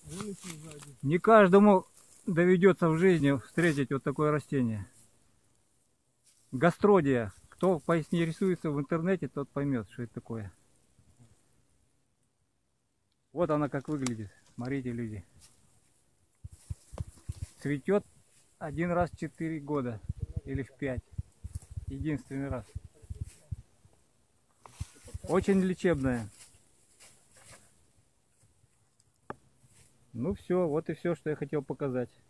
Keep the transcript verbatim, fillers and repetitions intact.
Не каждому доведется в жизни встретить вот такое растение. Гастродия. Кто поинтересуется в интернете, тот поймет, что это такое. Вот она как выглядит. Смотрите, люди. Цветет один раз в четыре года. Или в пять. Единственный раз. Очень лечебная. Ну все, вот и все, что я хотел показать.